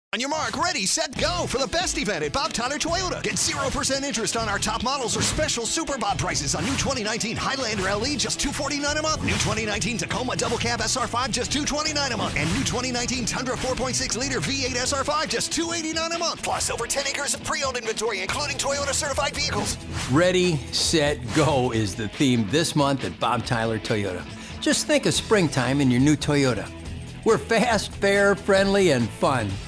On your mark, ready, set, go for the best event at Bob Tyler Toyota. Get 0% interest on our top models or special SuperBob prices on new 2019 Highlander LE, just $249 a month. New 2019 Tacoma Double Cab SR5, just $229 a month. And new 2019 Tundra 4.6 liter V8 SR5, just $289 a month. Plus, over 10 acres of pre-owned inventory, including Toyota certified vehicles. Ready, set, go is the theme this month at Bob Tyler Toyota. Just think of springtime in your new Toyota. We're fast, fair, friendly, and fun.